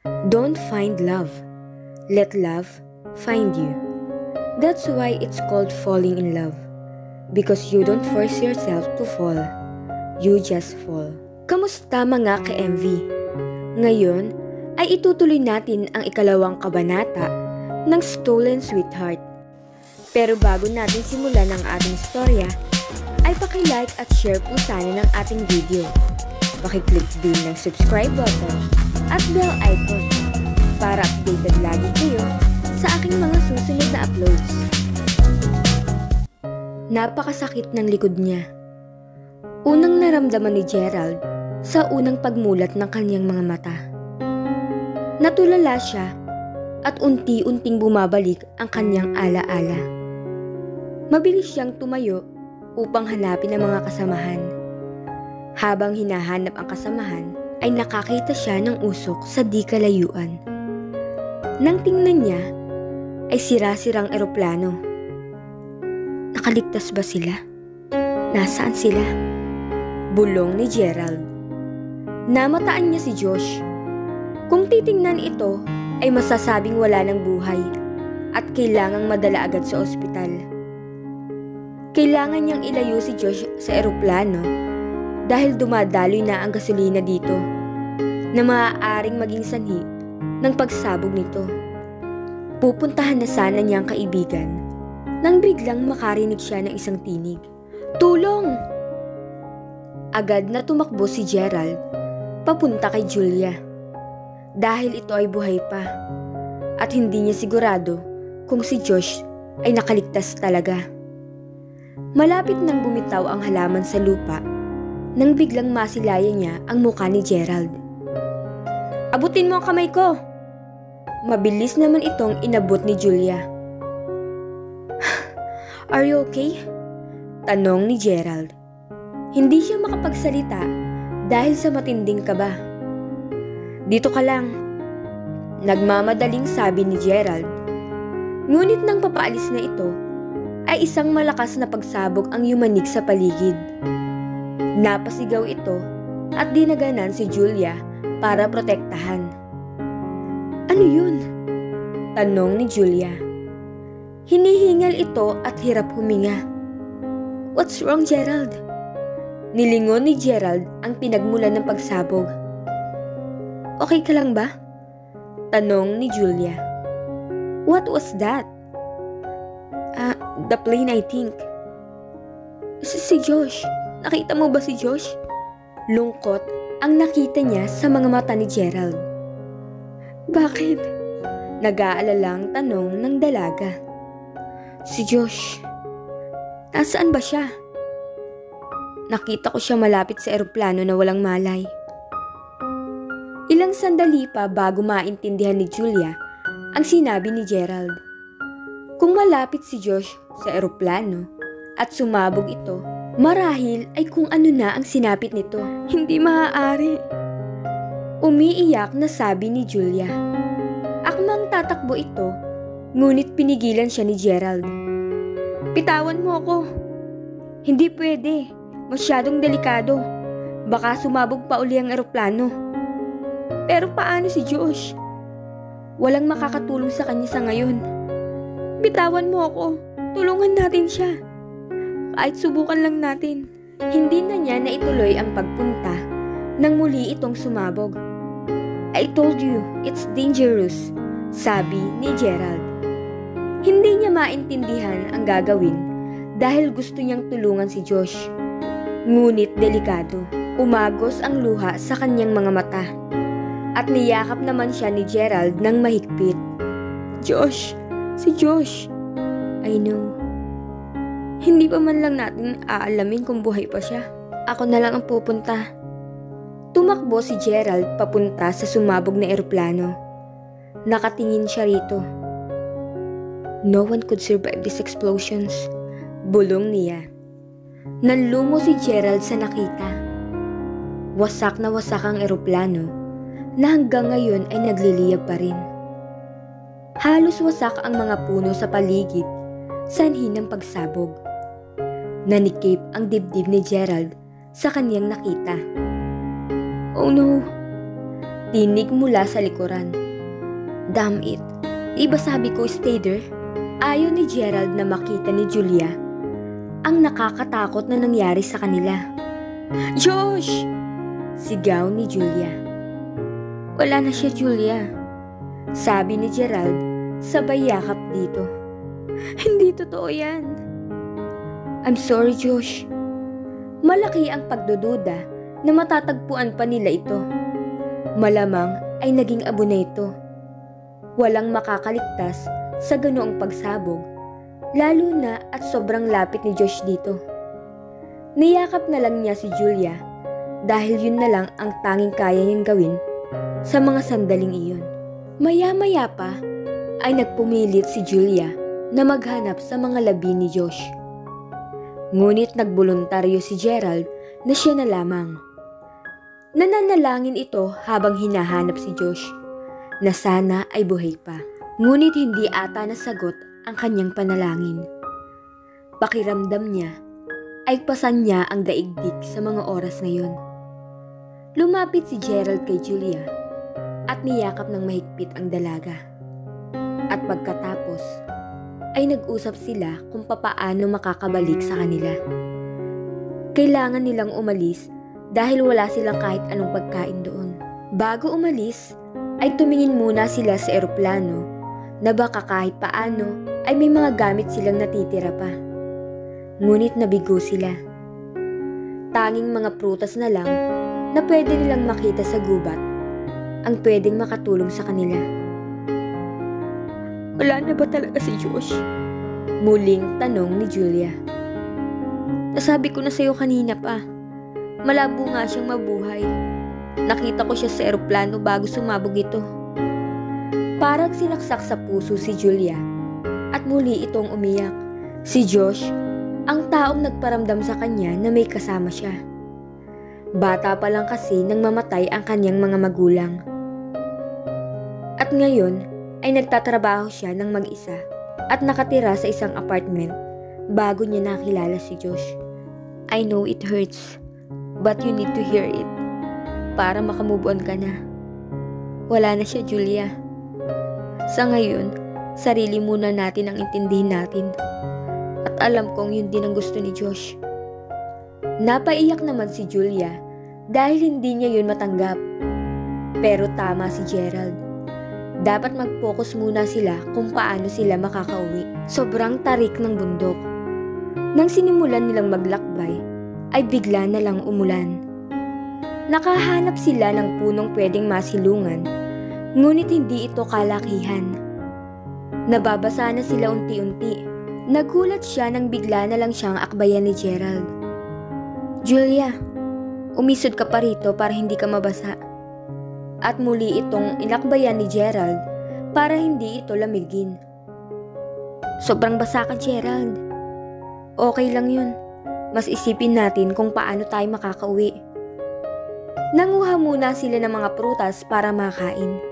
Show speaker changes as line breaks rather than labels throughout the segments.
Don't find love. Let love find you. That's why it's called falling in love. Because you don't force yourself to fall. You just fall. Kamusta mga ka-MV? Ngayon ay itutuloy natin ang ikalawang kabanata ng Stolen Sweetheart. Pero bago natin simulan ang ating storya, ay paki-like at share po sana ng ating video. Paki-click din ng subscribe button at bell icon para updated lagi kayo sa aking mga susunod na uploads. Napakasakit ng likod niya. Unang naramdaman ni Gerald sa unang pagmulat ng kanyang mga mata. Natulala siya at unti-unting bumabalik ang kanyang alaala. Mabilis siyang tumayo upang hanapin ang mga kasamahan. Habang hinahanap ang kasamahan, ay nakakita siya ng usok sa di kalayuan. Nang tingnan niya, ay sira-sirang eroplano. Nakaligtas ba sila? Nasaan sila? Bulong ni Gerald. Namataan niya si Josh. Kung titingnan ito, ay masasabing wala ng buhay at kailangang madala agad sa ospital. Kailangan niyang ilayo si Josh sa eroplano dahil dumadaloy na ang gasolina dito na maaaring maging sanhi ng pagsabog nito. Pupuntahan na sana niyang kaibigan nang biglang makarinig siya ng isang tinig. Tulong! Agad na tumakbo si Gerald papunta kay Julia dahil ito ay buhay pa at hindi niya sigurado kung si Josh ay nakaligtas talaga. Malapit nang bumitaw ang halaman sa lupa nang biglang masilayan niya ang mukha ni Gerald. Abutin mo ang kamay ko! Mabilis naman itong inabot ni Julia. Are you okay? Tanong ni Gerald. Hindi siya makapagsalita dahil sa matinding kaba. Dito ka lang. Nagmamadaling sabi ni Gerald. Ngunit nang papaalis na ito, ay isang malakas na pagsabog ang yumanig sa paligid. Napasigaw ito at dinaganan si Julia para protektahan. Ano yun? Tanong ni Julia. Hinihingal ito at hirap huminga. What's wrong, Gerald? Nilingon ni Gerald ang pinagmulan ng pagsabog. Okay ka lang ba? Tanong ni Julia. What was that? The plane, I think. Si Josh. Nakita mo ba si Josh? Lungkot ang nakita niya sa mga mata ni Gerald. Bakit? Nag-aalalang tanong ng dalaga. Si Josh. Nasaan ba siya? Nakita ko siya malapit sa eroplano na walang malay. Ilang sandali pa bago maintindihan ni Julia ang sinabi ni Gerald. Kung malapit si Josh sa eroplano at sumabog ito, marahil ay kung ano na ang sinapit nito. Hindi maaari. Umiiyak na sabi ni Julia. Akmang tatakbo ito, ngunit pinigilan siya ni Gerald. Pitawan mo ako. Hindi pwede. Masyadong delikado. Baka sumabog pa uli ang eroplano. Pero paano si Josh? Walang makakatulong sa kanya sa ngayon. Bitawan mo ako. Tulungan natin siya. Kahit subukan lang natin. Hindi na niya naituloy ang pagpunta nang muli itong sumabog. I told you, it's dangerous, sabi ni Gerald. Hindi niya maintindihan ang gagawin dahil gusto niyang tulungan si Josh. Ngunit delikado, umagos ang luha sa kanyang mga mata. At niyakap naman siya ni Gerald ng mahigpit. Josh! Si Josh! I know. Hindi pa man lang natin aalamin kung buhay pa siya. Ako na lang ang pupunta. Tumakbo si Gerald papunta sa sumabog na eroplano. Nakatingin siya rito. No one could survive these explosions. Bulong niya. Nanlumo si Gerald sa nakita. Wasak na wasak ang eroplano na hanggang ngayon ay nagliliyab pa rin. Halos wasak ang mga puno sa paligid, sanhi ng pagsabog. Nanikip ang dibdib ni Gerald sa kanyang nakita. Oh no! Tinig mula sa likuran. Damn it, iba sabi ko stay there? Ayaw ni Gerald na makita ni Julia ang nakakatakot na nangyari sa kanila. Josh! Sigaw ni Julia. Wala na siya, Julia. Sabi ni Gerald sabay yakap dito. Hindi totoo yan. I'm sorry, Josh. Malaki ang pagdududa na matatagpuan pa nila ito. Malamang ay naging abo na ito. Walang makakaligtas sa ganoong pagsabog, lalo na at sobrang lapit ni Josh dito. Niyakap na lang niya si Julia dahil yun na lang ang tanging kaya niyang gawin sa mga sandaling iyon. Maya-maya pa ay nagpumilit si Julia na maghanap sa mga labi ni Josh. Ngunit nagboluntaryo si Gerald na siya na lamang. Nananalangin ito habang hinahanap si Josh na sana ay buhay pa. Ngunit hindi ata nasagot ang kanyang panalangin. Pakiramdam niya ay pasan niya ang daigdig sa mga oras na yun. Lumapit si Gerald kay Julia at niyakap ng mahigpit ang dalaga. At pagkatapos ay nag-usap sila kung papaano makakabalik sa kanila. Kailangan nilang umalis dahil wala silang kahit anong pagkain doon. Bago umalis ay tumingin muna sila sa eroplano na baka kahit paano ay may mga gamit silang natitira pa. Ngunit nabigo sila. Tanging mga prutas na lang na pwede nilang makita sa gubat ang pwedeng makatulong sa kanila. Wala na ba talaga si Josh? Muling tanong ni Julia. Nasabi ko na sa'yo kanina pa. Malabo nga siyang mabuhay. Nakita ko siya sa eroplano bago sumabog ito. Parang sinaksak sa puso si Julia at muli itong umiyak. Si Josh, ang taong nagparamdam sa kanya na may kasama siya. Bata pa lang kasi nang mamatay ang kanyang mga magulang. At ngayon ay nagtatrabaho siya ng mag-isa at nakatira sa isang apartment bago niya nakilala si Josh. I know it hurts, but you need to hear it para makamove on ka na. Wala na siya, Julia. Sa ngayon, sarili muna natin ang intindihin natin. At alam kong yun din ang gusto ni Josh. Napaiyak naman si Julia dahil hindi niya yun matanggap. Pero tama si Gerald. Dapat mag-focus muna sila kung paano sila makakauwi. Sobrang tarik ng bundok. Nang sinimulan nilang maglakbay, ay bigla na lang umulan. Nakahanap sila ng punong pwedeng masilungan, ngunit hindi ito kalakihan. Nababasa na sila unti-unti. Nagulat siya nang bigla na lang siyang akbayan ni Gerald. Julia, umisod ka pa rito para hindi ka mabasa. At muli itong inakbayan ni Gerald para hindi ito lamigin. Sobrang basa ka, Gerald. Okay lang yun. Mas isipin natin kung paano tayo makakauwi. Nanguha muna sila ng mga prutas para makain.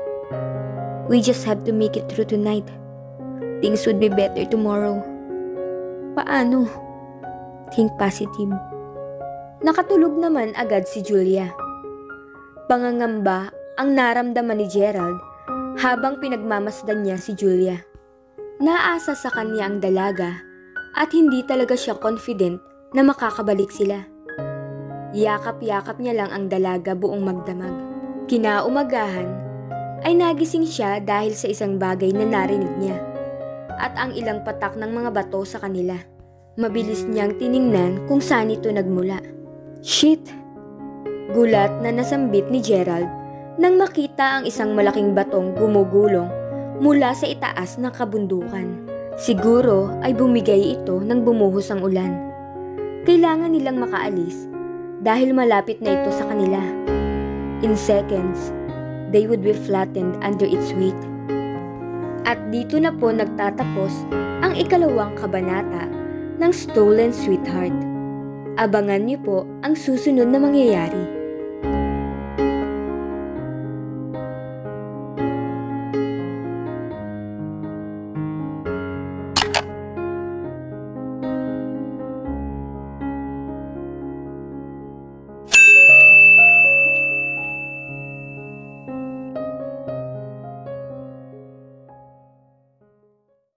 We just have to make it through tonight. Things would be better tomorrow. Paano? Think positive. Nakatulog naman agad si Julia. Pangangamba ang naramdaman ni Gerald habang pinagmamasdan niya si Julia. Naasa sa kanya ang dalaga at hindi talaga siya confident na makakabalik sila. Yakap-yakap niya lang ang dalaga buong magdamag. Kinaumagahan ay nagising siya dahil sa isang bagay na narinig niya at ang ilang patak ng mga bato sa kanila. Mabilis niyang tiningnan kung saan ito nagmula. Shit! Gulat na nasambit ni Gerald nang makita ang isang malaking batong gumugulong mula sa itaas ng kabundukan. Siguro ay bumigay ito nang bumuhos ang ulan. Kailangan nilang makaalis dahil malapit na ito sa kanila. In seconds, they would be flattened under its weight. At dito na po nagtatapos ang ikalawang kabanata ng Stolen Sweetheart. Abangan niyo po ang susunod na mangyayari.